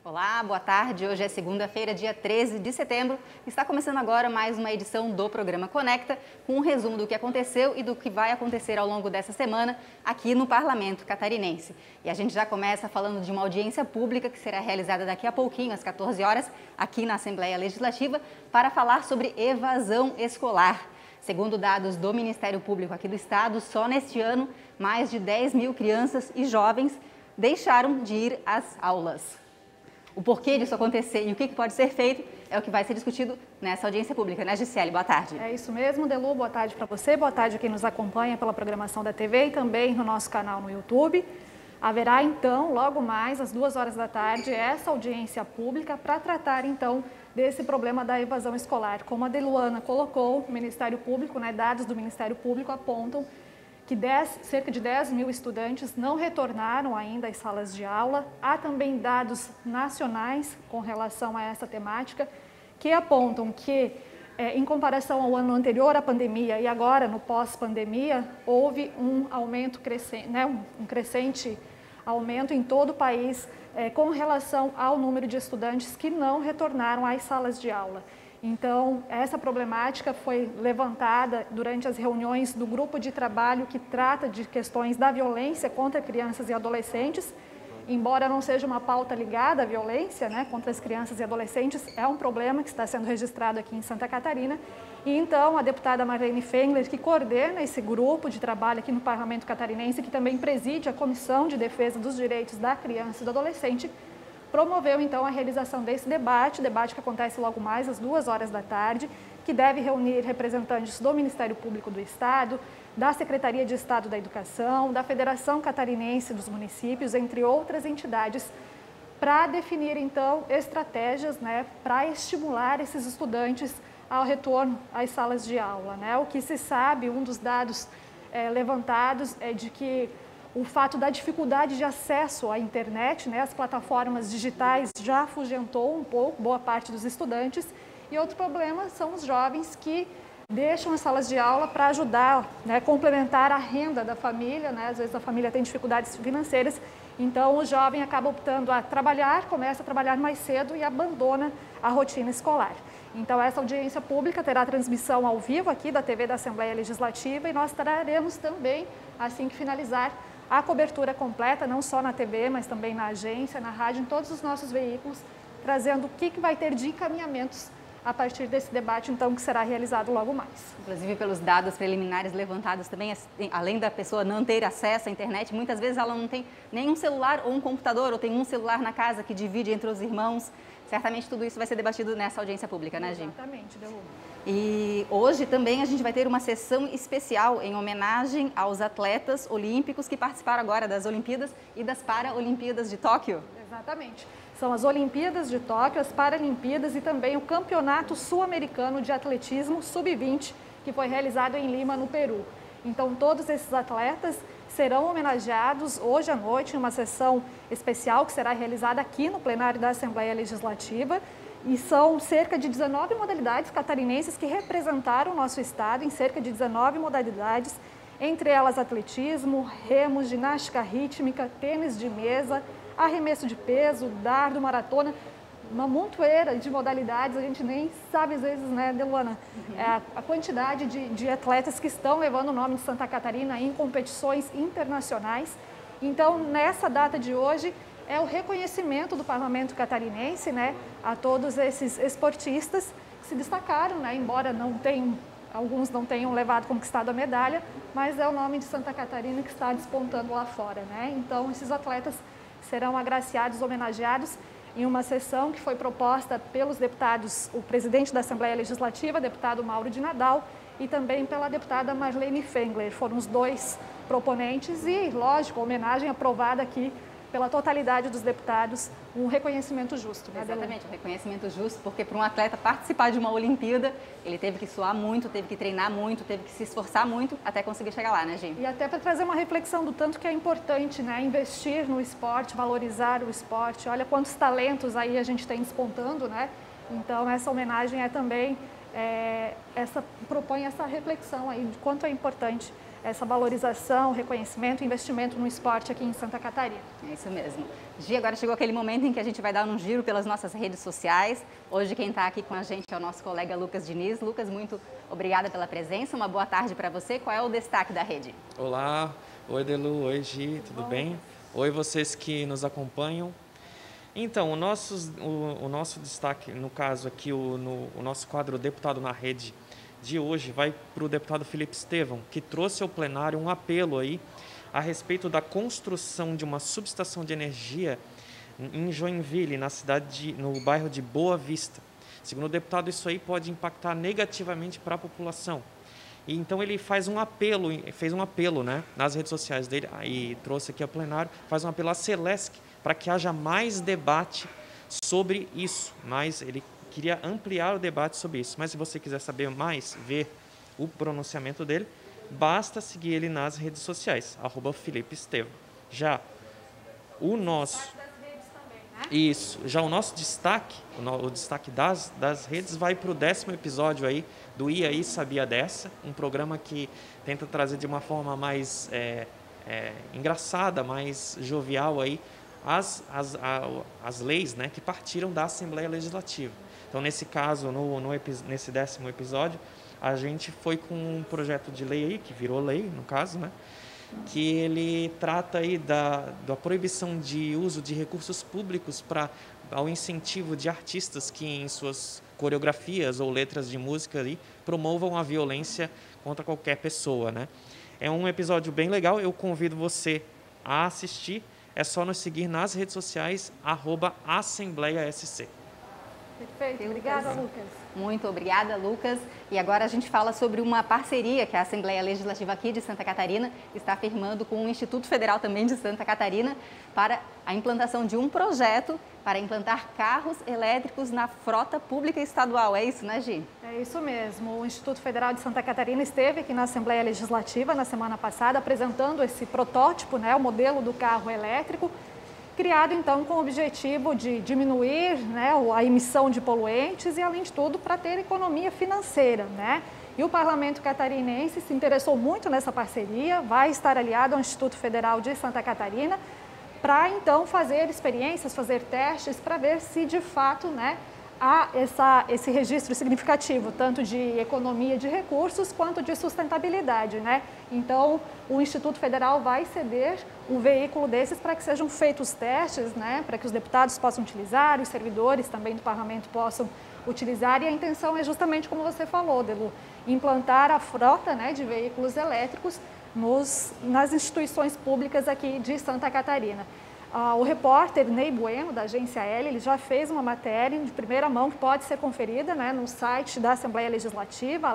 Olá, boa tarde. Hoje é segunda-feira, dia 13 de setembro. Está começando agora mais uma edição do programa Conecta, com um resumo do que aconteceu e do que vai acontecer ao longo dessa semana aqui no Parlamento Catarinense. E a gente já começa falando de uma audiência pública que será realizada daqui a pouquinho, às 14 horas, aqui na Assembleia Legislativa, para falar sobre evasão escolar. Segundo dados do Ministério Público aqui do Estado, só neste ano, mais de 10 mil crianças e jovens deixaram de ir às aulas. O porquê disso acontecer e o que pode ser feito é o que vai ser discutido nessa audiência pública, né, Gisele? Boa tarde. É isso mesmo, Delu. Boa tarde para você, boa tarde a quem nos acompanha pela programação da TV e também no nosso canal no YouTube. Haverá, então, logo mais, às 2 horas da tarde, essa audiência pública para tratar, então, desse problema da evasão escolar. Como a Deluana colocou, o Ministério Público, dados do Ministério Público apontam que cerca de 10 mil estudantes não retornaram ainda às salas de aula. Há também dados nacionais com relação a essa temática que apontam que, em comparação ao ano anterior à pandemia e agora no pós-pandemia, houve um aumento crescente, um crescente aumento em todo o país com relação ao número de estudantes que não retornaram às salas de aula. Então, essa problemática foi levantada durante as reuniões do grupo de trabalho que trata de questões da violência contra crianças e adolescentes. Embora não seja uma pauta ligada à violência contra as crianças e adolescentes, é um problema que está sendo registrado aqui em Santa Catarina. E então, a deputada Marlene Fengler, que coordena esse grupo de trabalho aqui no Parlamento Catarinense, que também preside a Comissão de Defesa dos Direitos da Criança e do Adolescente, promoveu, então, a realização desse debate que acontece logo mais às 2 horas da tarde, que deve reunir representantes do Ministério Público do Estado, da Secretaria de Estado da Educação, da Federação Catarinense dos Municípios, entre outras entidades, para definir, então, estratégias para estimular esses estudantes ao retorno às salas de aula. O que se sabe, um dos dados levantados é de que o fato da dificuldade de acesso à internet, às plataformas digitais, já afugentou um pouco boa parte dos estudantes. E outro problema são os jovens que deixam as salas de aula para ajudar, complementar a renda da família. Às vezes a família tem dificuldades financeiras, então o jovem acaba optando a trabalhar, começa a trabalhar mais cedo e abandona a rotina escolar. Então, essa audiência pública terá transmissão ao vivo aqui da TV da Assembleia Legislativa e nós traremos também, assim que finalizar, a cobertura completa, não só na TV, mas também na agência, na rádio, em todos os nossos veículos, trazendo o que vai ter de encaminhamentos a partir desse debate, então, que será realizado logo mais. Inclusive, pelos dados preliminares levantados também, além da pessoa não ter acesso à internet, muitas vezes ela não tem nenhum celular ou um computador, ou tem um celular na casa que divide entre os irmãos. Certamente tudo isso vai ser debatido nessa audiência pública, né, Gi? Exatamente, Delu. E hoje também a gente vai ter uma sessão especial em homenagem aos atletas olímpicos que participaram agora das Olimpíadas e das Paralimpíadas de Tóquio. Exatamente. São as Olimpíadas de Tóquio, as Paralimpíadas e também o Campeonato Sul-Americano de Atletismo Sub-20, que foi realizado em Lima, no Peru. Então, todos esses atletas serão homenageados hoje à noite em uma sessão especial que será realizada aqui no plenário da Assembleia Legislativa. E são cerca de 19 modalidades catarinenses que representaram o nosso estado em cerca de 19 modalidades, entre elas atletismo, remo, ginástica rítmica, tênis de mesa, arremesso de peso, dardo, maratona, uma montoeira de modalidades, a gente nem sabe às vezes, Deluana, a quantidade de atletas que estão levando o nome de Santa Catarina em competições internacionais. Então, nessa data de hoje, é o reconhecimento do Parlamento Catarinense, a todos esses esportistas que se destacaram, embora alguns não tenham conquistado a medalha, mas é o nome de Santa Catarina que está despontando lá fora, Então, esses atletas serão agraciados, homenageados em uma sessão que foi proposta pelos deputados, o presidente da Assembleia Legislativa, deputado Mauro de Nadal, e também pela deputada Marlene Fengler. Foram os dois proponentes e, lógico, a homenagem aprovada aqui pela totalidade dos deputados, um reconhecimento justo. Exatamente, um reconhecimento justo, porque para um atleta participar de uma Olimpíada, ele teve que suar muito, teve que treinar muito, teve que se esforçar muito até conseguir chegar lá, né, Gi? E até para trazer uma reflexão do tanto que é importante, investir no esporte, valorizar o esporte. Olha quantos talentos aí a gente tem despontando, Então, essa homenagem é também, propõe essa reflexão aí de quanto é importante essa valorização, reconhecimento, investimento no esporte aqui em Santa Catarina. É isso mesmo. Gi, agora chegou aquele momento em que a gente vai dar um giro pelas nossas redes sociais. Hoje quem está aqui com a gente é o nosso colega Lucas Diniz. Lucas, muito obrigada pela presença, uma boa tarde para você. Qual é o destaque da rede? Olá, oi Delu, oi Gi, tudo bem? Oi vocês que nos acompanham. Então, o nosso destaque, no caso aqui, o nosso quadro Deputado na Rede de hoje vai para o deputado Felipe Estevão, que trouxe ao plenário um apelo aí a respeito da construção de uma subestação de energia em Joinville, no bairro de Boa Vista. Segundo o deputado, isso aí pode impactar negativamente para a população. E então ele fez um apelo, né, nas redes sociais dele, e trouxe aqui ao plenário, faz um apelo à Celesc para que haja mais debate sobre isso, mas ele queria ampliar o debate sobre isso. Mas se você quiser saber mais, ver o pronunciamento dele, basta seguir ele nas redes sociais, @Felipe Estevão. Já o nosso... Isso, já o nosso destaque, o destaque das redes vai para o 10º episódio aí do E aí Sabia Dessa, um programa que tenta trazer de uma forma mais engraçada, mais jovial aí as leis, né, que partiram da Assembleia Legislativa. Então, nesse caso, nesse 10º episódio, a gente foi com um projeto de lei aí, que virou lei, no caso, né, que ele trata aí da proibição de uso de recursos públicos ao incentivo de artistas que em suas coreografias ou letras de música aí, promovam a violência contra qualquer pessoa, né? É um episódio bem legal, eu convido você a assistir, é só nos seguir nas redes sociais, @AssembleiaSC. Perfeito, obrigada, Lucas. Muito obrigada, Lucas. E agora a gente fala sobre uma parceria que a Assembleia Legislativa aqui de Santa Catarina está firmando com o Instituto Federal também de Santa Catarina para a implantação de um projeto para implantar carros elétricos na frota pública estadual. É isso, né, Gi? É isso mesmo. O Instituto Federal de Santa Catarina esteve aqui na Assembleia Legislativa na semana passada apresentando esse protótipo, né, o modelo do carro elétrico, criado então com o objetivo de diminuir, né, a emissão de poluentes e, além de tudo, para ter economia financeira, né? E o Parlamento catarinense se interessou muito nessa parceria, vai estar aliado ao Instituto Federal de Santa Catarina para então fazer experiências, fazer testes para ver se de fato, né, há esse registro significativo, tanto de economia de recursos quanto de sustentabilidade, né? Então, o Instituto Federal vai ceder um veículo desses para que sejam feitos testes, né? Para que os deputados possam utilizar, os servidores também do Parlamento possam utilizar, e a intenção é justamente como você falou, Delu, implantar a frota, né, de veículos elétricos nas instituições públicas aqui de Santa Catarina. O repórter Ney Bueno, da Agência L, ele já fez uma matéria de primeira mão que pode ser conferida, né, no site da Assembleia Legislativa,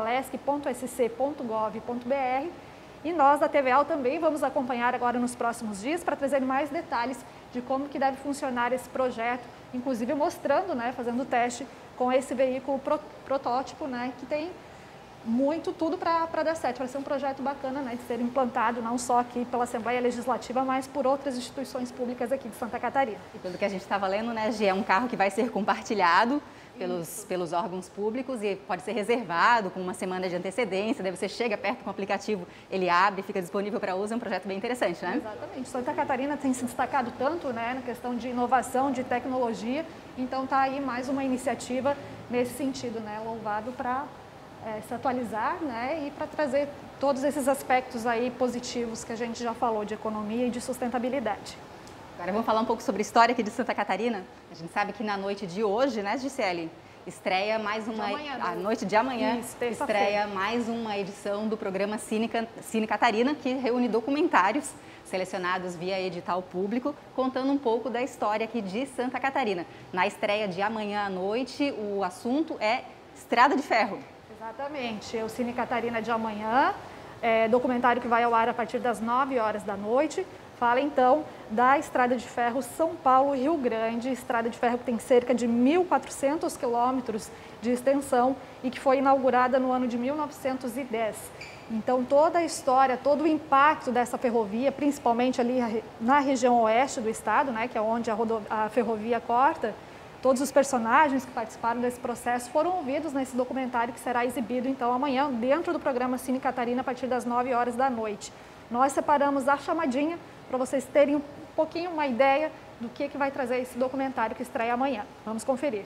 alesc.sc.gov.br. E nós, da TVAL, também vamos acompanhar agora nos próximos dias para trazer mais detalhes de como que deve funcionar esse projeto, inclusive mostrando, né, fazendo o teste com esse veículo protótipo, né, que tem tudo para dar certo, para ser um projeto bacana, né, de ser implantado não só aqui pela Assembleia Legislativa, mas por outras instituições públicas aqui de Santa Catarina. E pelo que a gente estava lendo, né, Gi, é um carro que vai ser compartilhado pelos órgãos públicos e pode ser reservado com uma semana de antecedência, daí você chega perto com o aplicativo, ele abre, fica disponível para uso, é um projeto bem interessante, né? Exatamente. Santa Catarina tem se destacado tanto, né, na questão de inovação, de tecnologia, então está aí mais uma iniciativa nesse sentido, né, louvável para se atualizar, né, e para trazer todos esses aspectos aí positivos que a gente já falou de economia e de sustentabilidade. Agora vamos falar um pouco sobre a história aqui de Santa Catarina. A gente sabe que na noite de hoje, né, Gisele, estreia mais uma... A noite de amanhã, isso, estreia mais uma edição do programa Cine Catarina, que reúne documentários selecionados via edital público, contando um pouco da história aqui de Santa Catarina. Na estreia de amanhã à noite, o assunto é Estrada de Ferro. Exatamente, o Cine Catarina de amanhã, documentário que vai ao ar a partir das 9 horas da noite, fala então da Estrada de Ferro São Paulo-Rio Grande, estrada de ferro que tem cerca de 1.400 quilômetros de extensão e que foi inaugurada no ano de 1910. Então toda a história, todo o impacto dessa ferrovia, principalmente ali na região oeste do estado, né, que é onde a ferrovia corta, Todos os personagens que participaram desse processo foram ouvidos nesse documentário que será exibido então amanhã dentro do programa Cine Catarina a partir das 9 horas da noite. Nós separamos a chamadinha para vocês terem um pouquinho uma ideia do que vai trazer esse documentário que estreia amanhã. Vamos conferir.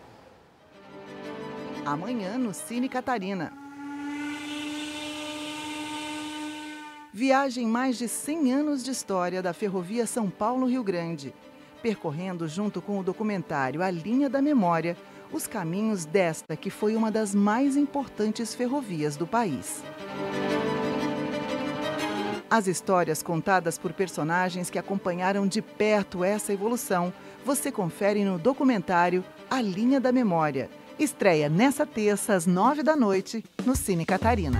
Amanhã no Cine Catarina. Viagem mais de 100 anos de história da Ferrovia São Paulo-Rio Grande, percorrendo junto com o documentário A Linha da Memória, os caminhos desta que foi uma das mais importantes ferrovias do país. As histórias contadas por personagens que acompanharam de perto essa evolução, você confere no documentário A Linha da Memória. Estreia nessa terça às 9 da noite no Cine Catarina.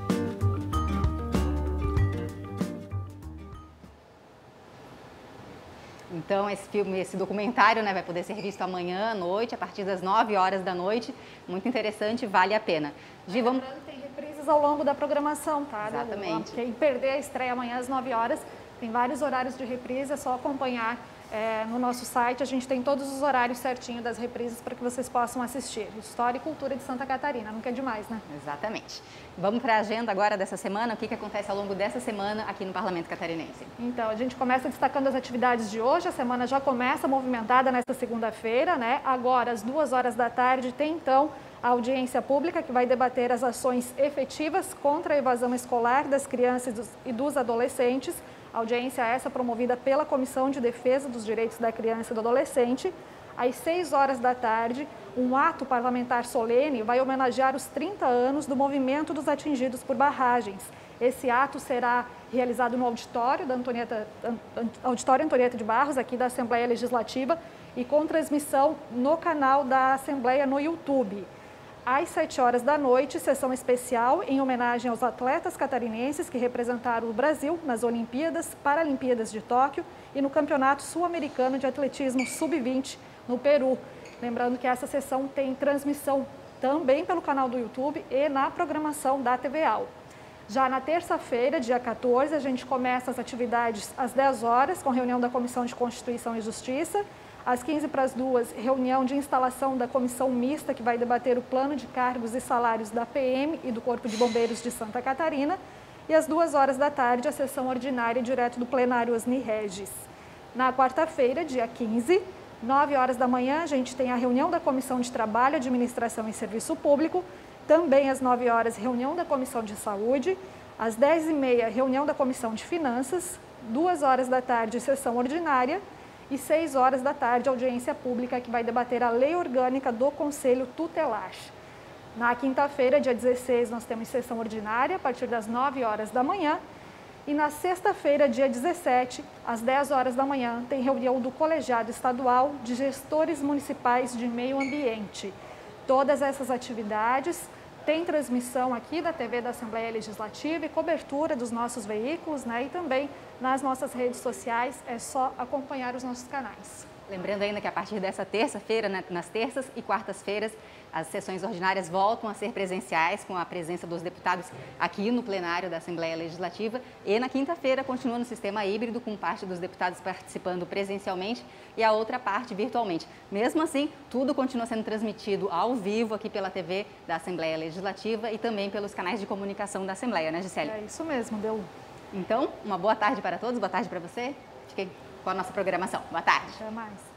Então, esse documentário, né, vai poder ser visto amanhã à noite, a partir das 9 horas da noite. Muito interessante, vale a pena. Gi, vamos... Lembrando que tem reprises ao longo da programação, tá? Exatamente. Quem perder a estreia amanhã às 9 horas, tem vários horários de reprise, é só acompanhar no nosso site. A gente tem todos os horários certinho das reprises para que vocês possam assistir. História e Cultura de Santa Catarina, nunca é demais, né? Exatamente. Vamos para a agenda agora dessa semana, o que acontece ao longo dessa semana aqui no Parlamento Catarinense. Então, a gente começa destacando as atividades de hoje, a semana já começa movimentada nesta segunda-feira, né? Agora, às 2 horas da tarde, tem então a audiência pública que vai debater as ações efetivas contra a evasão escolar das crianças e dos adolescentes. A audiência essa promovida pela Comissão de Defesa dos Direitos da Criança e do Adolescente. Às 6 horas da tarde, um ato parlamentar solene vai homenagear os 30 anos do movimento dos atingidos por barragens. Esse ato será realizado no auditório Antonieta de Barros, aqui da Assembleia Legislativa, e com transmissão no canal da Assembleia no YouTube. Às 7 horas da noite, sessão especial em homenagem aos atletas catarinenses que representaram o Brasil nas Olimpíadas, Paralimpíadas de Tóquio e no Campeonato Sul-Americano de Atletismo Sub-20 no Peru. Lembrando que essa sessão tem transmissão também pelo canal do YouTube e na programação da TV AL. Já na terça-feira, dia 14, a gente começa as atividades às 10 horas, com reunião da Comissão de Constituição e Justiça. Às 15h45, reunião de instalação da Comissão Mista, que vai debater o plano de cargos e salários da PM e do Corpo de Bombeiros de Santa Catarina. E às 2 horas da tarde, a sessão ordinária direto do plenário Osni Regis. Na quarta-feira, dia 15, 9 horas da manhã, a gente tem a reunião da Comissão de Trabalho, Administração e Serviço Público. Também às 9 horas, reunião da Comissão de Saúde. Às 10h30, reunião da Comissão de Finanças. 2 horas da tarde, sessão ordinária. E 6 horas da tarde, audiência pública que vai debater a Lei Orgânica do Conselho Tutelar. Na quinta-feira, dia 16, nós temos sessão ordinária a partir das 9 horas da manhã. E na sexta-feira, dia 17, às 10 horas da manhã, tem reunião do Colegiado Estadual de Gestores Municipais de Meio Ambiente. Todas essas atividades têm transmissão aqui da TV da Assembleia Legislativa e cobertura dos nossos veículos, né? E também nas nossas redes sociais, é só acompanhar os nossos canais. Lembrando ainda que a partir dessa terça-feira, né, nas terças e quartas-feiras, as sessões ordinárias voltam a ser presenciais, com a presença dos deputados aqui no plenário da Assembleia Legislativa. E na quinta-feira continua no sistema híbrido, com parte dos deputados participando presencialmente e a outra parte virtualmente. Mesmo assim, tudo continua sendo transmitido ao vivo aqui pela TV da Assembleia Legislativa e também pelos canais de comunicação da Assembleia, né, Gisele? É isso mesmo, Delu. Então, uma boa tarde para todos, boa tarde para você. Fiquem com a nossa programação. Boa tarde. Até mais.